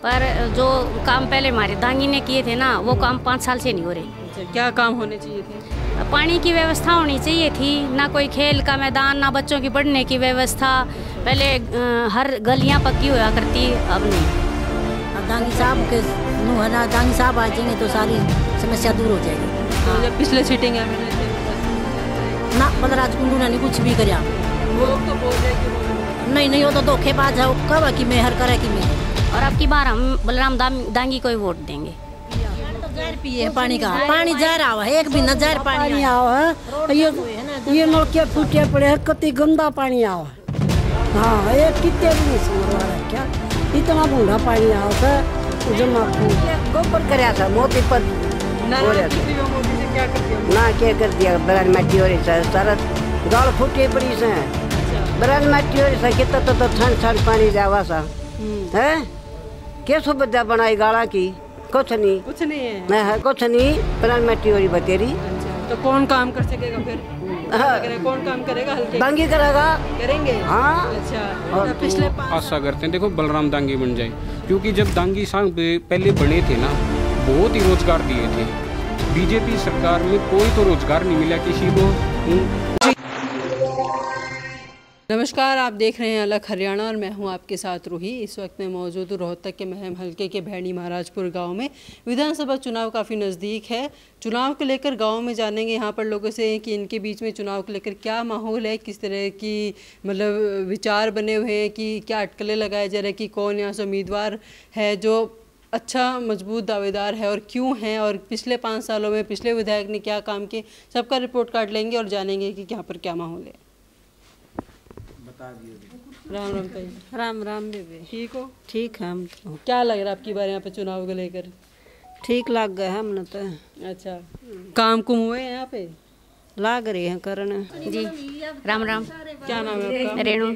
पर जो काम पहले हमारे दांगी ने किए थे ना, वो काम 5 साल से नहीं हो रहे। अच्छा, क्या काम होने चाहिए थे? पानी की व्यवस्था होनी चाहिए थी, ना कोई खेल का मैदान, ना बच्चों की पढ़ने की व्यवस्था। पहले हर गलियां पक्की हुआ करती, अब नहीं। दांगी साहब के है ना, दांगी साहब आ जाएंगे तो सारी समस्या दूर हो जाएगी। तो जब पिछले सीटिंग है ना बलराज कुंडू ने नहीं कुछ भी कराया। लोग तो बोल रहे कि नहीं वो तो धोखेबाज है, कब कि मैं हर करे कि मैं। और अब की बार हम बलराम दांगी को ही वोट देंगे। जहर पिए पानी का, पानी जहर आवा है, एक भी न जहर पानी आवा है। ये नलके फूटे पड़े हैं, कति गंदा पानी आवा। हाँ, ये कितने भी नहीं समझ रहा है क्या, इतना गंदा पानी आवा था। जमा गोबर कराया था मोदी पर ना क्या कर दिया, बरान मट्टी हो रही है, सारा गाल फूटे पड़ी से बरान मट्टी हो रही है। कितना तो ठंड पानी जावा सा है, क्या सुविधा बनाई गाला की? कुछ नहीं है कुछ नहीं, बरान मट्टी हो रही बतेरी। तो कौन काम कर सकेगा फिर? कौन काम करेगा? हल्के दांगी करेंगे। हाँ, अच्छा। और पिछले आशा करते हैं देखो बलराम दांगी बन जाए, क्योंकि जब दांगी साहब पहले बने थे ना, बहुत ही रोजगार दिए थे। बीजेपी सरकार में कोई तो रोजगार नहीं मिला किसी को। नमस्कार, आप देख रहे हैं अलग हरियाणा और मैं हूं आपके साथ रूही। इस वक्त मैं मौजूद हूं रोहतक के महम हल्के के भैणी महाराजपुर गांव में। विधानसभा चुनाव काफ़ी नज़दीक है। चुनाव को लेकर गांव में जानेंगे यहाँ पर लोगों से कि इनके बीच में चुनाव को लेकर क्या माहौल है, किस तरह की मतलब विचार बने हुए हैं, कि क्या अटकलें लगाए जा रहे हैं, कि कौन यहाँ से उम्मीदवार है जो अच्छा मजबूत दावेदार है और क्यों हैं, और पिछले 5 सालों में पिछले विधायक ने क्या काम किए, सबका रिपोर्ट कार्ड लेंगे और जानेंगे कि यहाँ पर क्या माहौल है। राम राम भाई। राम बेबे। ठीक हो? ठीक है हम तो। क्या लग रहा है आपकी बार यहाँ पे चुनाव को लेकर? ठीक लग गए हमने तो। अच्छा, काम कुम हुए हैं यहाँ पे? लाग रहे हैं करने। जी राम। क्या नाम है आपका? रेणु।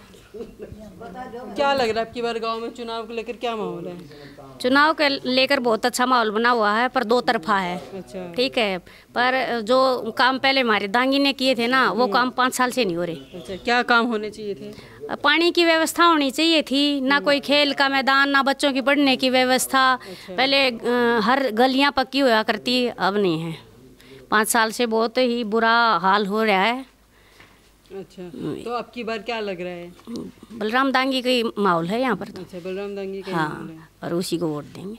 क्या लग रहा है आपकी बार गांव में चुनाव को लेकर क्या माहौल है? चुनाव के लेकर बहुत अच्छा माहौल बना हुआ है, पर 2 तरफा है। अच्छा, ठीक है, पर जो काम पहले हमारे दांगी ने किए थे ना, वो काम 5 साल से नहीं हो रहे। अच्छा, क्या काम होने चाहिए थे? पानी की व्यवस्था होनी चाहिए थी, ना कोई खेल का मैदान, ना बच्चों की पढ़ने की व्यवस्था। पहले हर गलियां पक्की हुआ करती, अब नहीं है। 5 साल से बहुत ही बुरा हाल हो रहा है। अच्छा, तो अब की बार क्या लग रहा है? बलराम दांगी का ही माहौल है यहाँ पर तो। अच्छा, बलराम दांगी का हाँ, माहौल है। और उसी को वोट देंगे।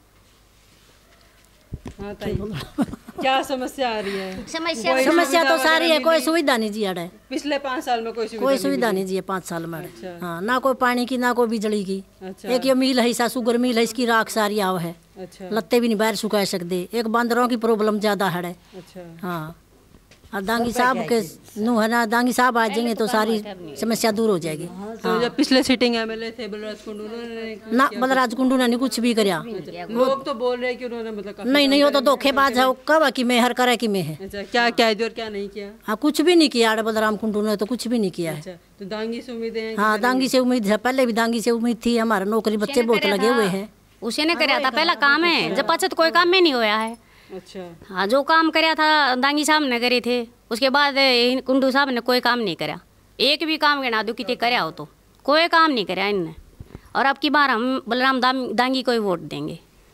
हाँ ताई, क्या समस्या आ रही है? समस्या तो सारी है, कोई सुविधा नहीं जी है। पिछले 5 साल में कोई सुविधा नहीं जी है 5 साल में। अच्छा। हाँ, ना कोई पानी की, ना कोई बिजली की। अच्छा। एक ये मिल है, शुगर मिल है, इसकी राख सारी आव है। अच्छा। लत्ते भी नहीं बाहर सुखा सकते। एक बंदरों की प्रॉब्लम ज्यादा है। अच्छा। हाँ, और दांगी साहब के है ना, दांगी साहब आ जाएंगे तो सारी समस्या दूर हो जाएगी। तो जब पिछले सीटिंग एमएलए थे बलराज कुंडू ने ना, बलराज कुंडू ने कुछ भी कराया। लोग तो बोल रहे हैं कि उन्होंने मतलब नहीं वो तो धोखेबाज है, कब कि मैं हर करे कि मैं है। अच्छा, क्या किया और क्या नहीं किया? हाँ, कुछ भी नहीं किया बलराम कुंडू ने तो कुछ भी नहीं किया है। अच्छा, तो दांगी से उम्मीद है? हाँ, दांगी से उम्मीद है, पहले भी दांगी से उम्मीद थी। हमारे नौकरी बच्चे बहुत लगे हुए हैं। उसे ने कराया था, पहला काम है, जब पछत कोई काम में नहीं होया है। अच्छा। हाँ, जो काम कराया था दांगी साहब ने करे थे, उसके बाद कुंडू साहब ने कोई काम नहीं करा। एक भी काम गिना दो कितने कराया हो, तो कोई काम नहीं कराया इनने। और अब की बार हम बलराम दांगी को ही वोट देंगे।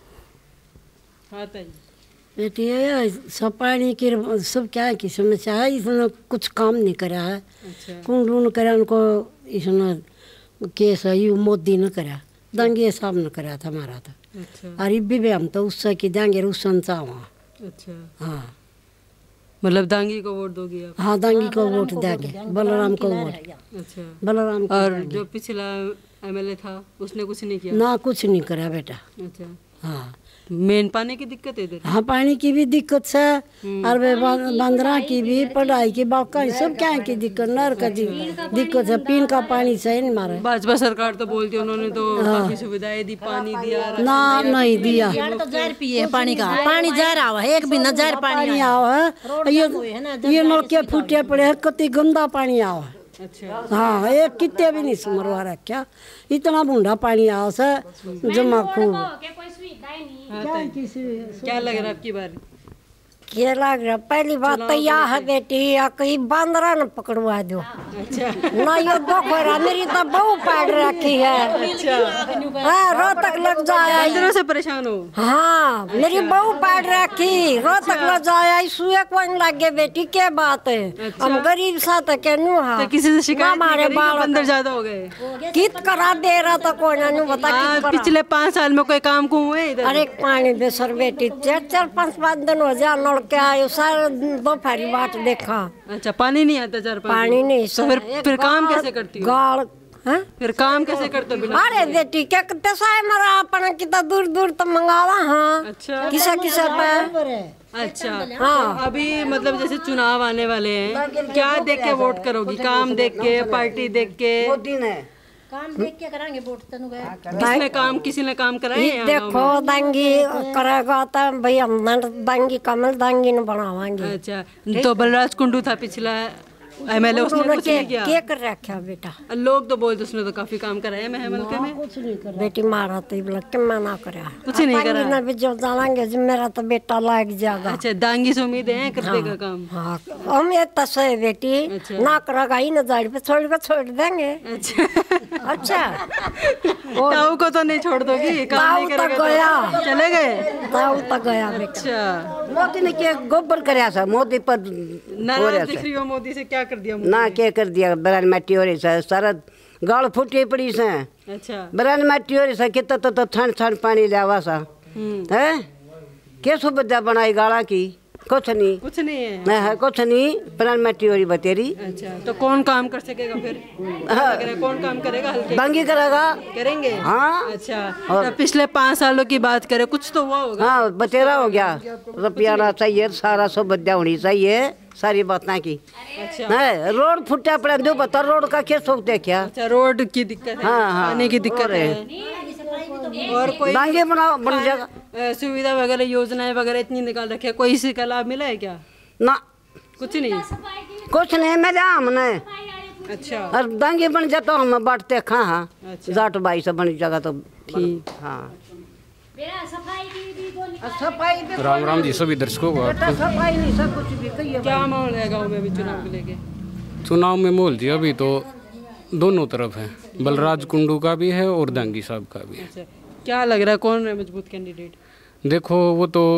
हाँ ताई, बेटी सब पानी की सब क्या की समस्या है, इसने कुछ काम नहीं करा है। अच्छा। कुंडू ने करा, उनको इसने केस है, मोदी ने करा, दांगी साहब ने करा था हमारा था। अच्छा। और भी हम तो उससे की देंगे उसन चावा। अच्छा, हाँ, मतलब दांगी को वोट दोगी आप? हाँ, दांगी को वोट देंगे, बलराम को वोट। अच्छा, बलराम को। और जो पिछला एमएलए था उसने कुछ नहीं किया? ना, कुछ नहीं करा बेटा। अच्छा। हाँ, मेन पानी की दिक्कत है इधर? हाँ, पानी की भी दिक्कत है, और बंदरा की भी, पढ़ाई की, बाका सब क्या की दिक्कत, नर का दिक्कत है, पीने का पानी सही नहीं मारे। भाजपा सरकार तो बोलती है उन्होंने तो काफी सुविधाएं दी, पानी दिया। ना, नहीं दिया। तो जहर पिए पानी का, पानी जहर आवा है, एक भी न जहर पानी आवा है। ये नलके फूटे पड़े हैं, कति गंदा पानी आवा है। अच्छा। हाँ, एक कितने भी नहीं समरवा रहा, इतना बूढ़ा पानी आवा से जमा खूब। क्या लग रहा है आपकी बार? क्या लग रहा, पहली बात तो यह है बेटी, या कहीं बांदरा न पकड़वा दो। अच्छा। ना ये दो खोरा, मेरी तो बहू पाड़ रखी है। अच्छा। हाँ, रोतक लग जाए। बांदरों से परेशान हो? हाँ, मेरी बहू पाड़ रखी, रोतक लग जाए, सुए कौन लगे बेटी, क्या बात है। हम गरीब साथ कहनू हाँ। तो किसी से शिकायत नहीं करी कि बंदर ज्यादा हो गए? कित करा दे रहा था कोई ना बता। पिछले 5 साल में कोई काम को हुए इधर? अरे पानी दे सर बेटी, 4-5 दिन हो जा नल के आयो, सारे दोपहरी बाट देखा। अच्छा, पानी नहीं आता 4-5 पानी नहीं। तो फिर काम कैसे करती हो? गाड़ हाँ? फिर काम कैसे करते हो बिना? अरे बेटी क्या करते साय मरा अपना कितना दूर दूर तो मंगावा। हाँ, अच्छा। किसा पे। अच्छा। हाँ। तो अभी मतलब जैसे चुनाव आने वाले हैं, क्या देख के वोट करोगी? काम देख के, पार्टी देख के? मोदी ने काम देख के कराएंगे वोट तनु गए। किसी ने काम कराए हैं? देखो दांगी करेगा तो भाई हम दांगी कमल दांगी न बनावाएंगे। अच्छा, तो बलराज कुंडू था पिछला एमएलए, उसने कुछ नहीं किया? क्या कर रखा बेटा? लोग तो बोलते उसने तो काफी काम कराया महमलके में। कुछ नहीं कर बेटी मारा तो क्या मना करा, कुछ नहीं करा। ना भी जो जानेंगे जो मेरा तो बेटा लाग जाएगा। अच्छा, दांगी से उम्मीद है कर देगा काम? हाँ, हम ये तस है बेटी। अच्छा। ना करेगा ही ना जाड़ी पे छोड़ देंगे। अच्छा। अच्छा, ताऊ को तो नहीं छोड़ दोगी? काम नहीं ताऊ करेगा तो गया। चले गए? ताऊ तो गया बेटा। अच्छा। मोदी ने क्या गोबर कराया सा मोदी पर नाराज दिख रही हो मोदी से? क्या कर दिया मोदी ना ने? क्या कर दिया, बरान माटी हो रही है सारा गाल फूटी पड़ी से। अच्छा। बरान माटी हो रही है कितना तो ठंड पानी लिया सा है। क्या सुविधा बनाई गाड़ा की? कुछ नहीं। कुछ नहीं है? नहीं है कुछ नहीं, बरान माटी हो रही बतेरी। अच्छा, तो कौन काम कर सकेगा फिर? कौन काम करेगा? हल्के दांगी करेगा। करेंगे? हाँ। अच्छा, तो पिछले 5 सालों की बात करें, कुछ तो हुआ होगा? हाँ, बतेरा हो गया, रुपया ना चाहिए, सारा सुविधा होनी चाहिए, सारी बातें की। अच्छा। नहीं, रोड फुटा पड़ा दो बता, रोड का क्या सोच देखा? अच्छा, रोड की दिक्कत है, हाँ, हाँ। पानी की दिक्कत है, और कोई दांगे बनाओ बन जाएगा। सुविधा वगैरह योजनाएं वगैरह इतनी निकाल रखी है, कोई इसी का लाभ मिला है क्या? ना कुछ नहीं। कुछ नहीं मेरे हमने। अच्छा। और दांगे बन जाता तो हम बांटते खा। हाँ, अच्छा। जाट बाई से बन जाएगा तो ठीक। हाँ। राम राम जी सभी दर्शकों को। सफाई नहीं सब कुछ भी कहिए। क्या माहौल है गाँव में अभी चुनाव को लेके? चुनाव में माहौल जी अभी तो दोनों तरफ है, बलराज कुंडू का भी है और दांगी साहब का भी है। अच्छा, क्या लग रहा है कौन है मजबूत कैंडिडेट? देखो वो तो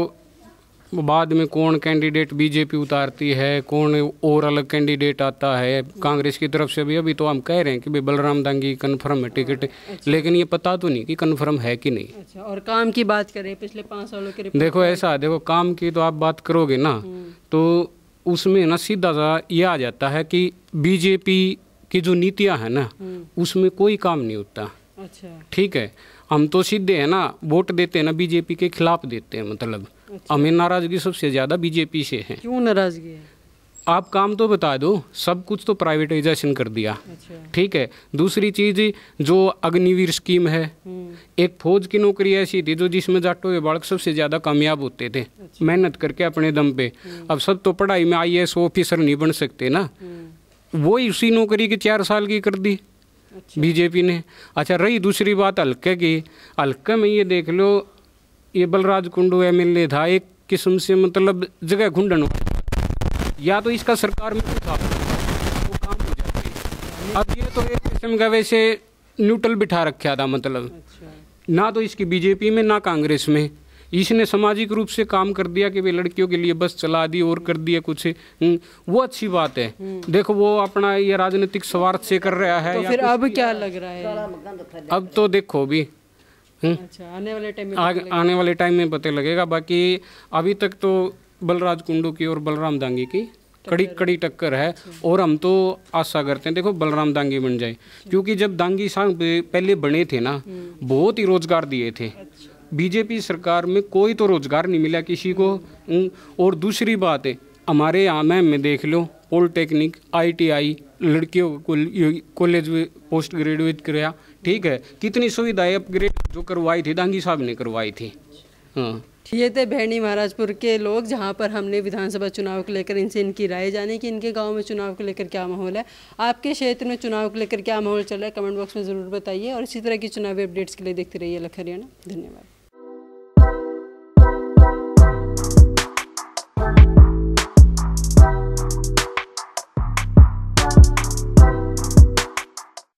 बाद में कौन कैंडिडेट बीजेपी उतारती है, कौन और अलग कैंडिडेट आता है कांग्रेस की तरफ से भी। अभी तो हम कह रहे हैं कि भाई बलराम दांगी कन्फर्म है टिकट। अच्छा। लेकिन ये पता तो नहीं कि कन्फर्म है कि नहीं। अच्छा, और काम की बात करें पिछले 5 सालों के? देखो ऐसा, देखो काम की तो आप बात करोगे ना तो उसमें ना सीधा सा ये आ जाता है कि बीजेपी की जो नीतियाँ है ना उसमें कोई काम नहीं होता। अच्छा। ठीक है, हम तो सीधे है ना वोट देते हैं ना बीजेपी के खिलाफ देते हैं, मतलब हमें नाराजगी सबसे ज्यादा बीजेपी से है। क्यों नाराजगी है? आप काम तो बता दो, सब कुछ तो प्राइवेटाइजेशन कर दिया। अच्छा। ठीक है, दूसरी चीज जो अग्निवीर स्कीम है, एक फौज की नौकरी ऐसी थी जो जिसमें जाटों के बालक सबसे ज्यादा कामयाब होते थे। अच्छा। मेहनत करके अपने दम पे। अब सब तो पढ़ाई में IAS ऑफिसर नहीं बन सकते ना, वही उसी नौकरी की 4 साल की कर दी। अच्छा। बीजेपी ने। अच्छा, रही दूसरी बात हल्के की, हल्के में ये देख लो, ये बलराज कुंडू MLA था, एक किस्म से मतलब जगह घुंडन हो, या तो इसका सरकार में था वो काम हो जाती। अब ये तो एक किस्म का वैसे न्यूट्रल बिठा रखा था, मतलब अच्छा। ना तो इसकी बीजेपी में ना कांग्रेस में। इसने सामाजिक रूप से काम कर दिया कि वे लड़कियों के लिए बस चला दी और कर दिया कुछ, वो अच्छी बात है। देखो वो अपना ये राजनीतिक स्वार्थ से कर रहा है। तो फिर अब क्या लग रहा है? अब तो देखो भी अच्छा, आने वाले टाइम में पता लगेगा। बाकी अभी तक तो बलराज कुंडू की और बलराम दांगी की कड़ी टक्कर है। और हम तो आशा करते हैं देखो बलराम दांगी बन जाए, क्योंकि जब दांगी साहब पहले बने थे ना बहुत ही रोजगार दिए थे। बीजेपी सरकार में कोई तो रोजगार नहीं मिला किसी को। और दूसरी बात है, हमारे यहाँ में देख लो पॉलिटेक्निक ITI लड़कियों को कॉलेज में पोस्ट ग्रेजुएट कराया। ठीक है, कितनी सुविधाएं अपग्रेड जो करवाई थी दांगी साहब ने करवाई थी। हाँ, ये थे भैणी महाराजपुर के लोग, जहां पर हमने विधानसभा चुनाव को लेकर इनसे इनकी राय जानी कि इनके गांव में चुनाव को लेकर क्या माहौल है। आपके क्षेत्र में चुनाव को लेकर क्या माहौल चल रहा है कमेंट बॉक्स में ज़रूर बताइए। और इसी तरह की चुनावी अपडेट्स के लिए देखते रहिए अलग हरियाणा। धन्यवाद।